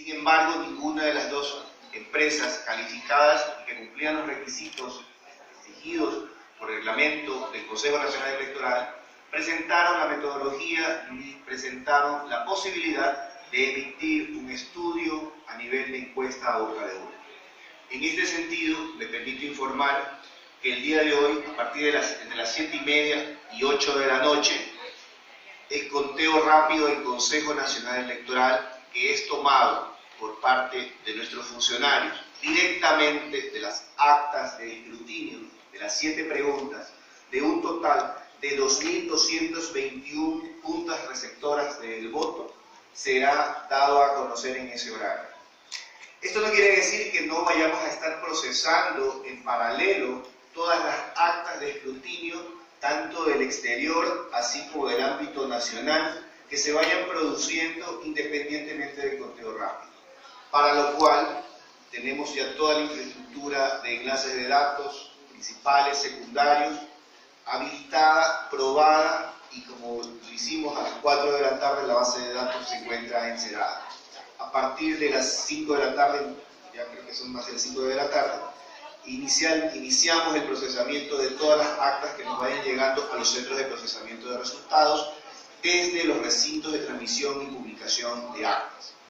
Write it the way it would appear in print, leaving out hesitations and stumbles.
Sin embargo, ninguna de las dos empresas calificadas y que cumplían los requisitos exigidos por el reglamento del Consejo Nacional Electoral presentaron la metodología ni presentaron la posibilidad de emitir un estudio a nivel de encuesta a boca de urna. En este sentido, me permito informar que el día de hoy, a partir de entre las 7:30 y 8 de la noche, el conteo rápido del Consejo Nacional Electoral, que es tomado por parte de nuestros funcionarios directamente de las actas de escrutinio de las 7 preguntas, de un total de 2.221 puntas receptoras del voto, será dado a conocer en ese horario. Esto no quiere decir que no vayamos a estar procesando en paralelo todas las actas de escrutinio, tanto del exterior así como del ámbito nacional, que se vayan produciendo independientemente del conteo rápido. Para lo cual tenemos ya toda la infraestructura de enlaces de datos, principales, secundarios, habilitada, probada, y como lo hicimos a las 4 de la tarde, la base de datos se encuentra encerrada. A partir de las 5 de la tarde, ya creo que son más de las 5 de la tarde, iniciamos el procesamiento de todas las actas que nos vayan llegando a los centros de procesamiento de resultados desde los recintos de transmisión y publicación de actas.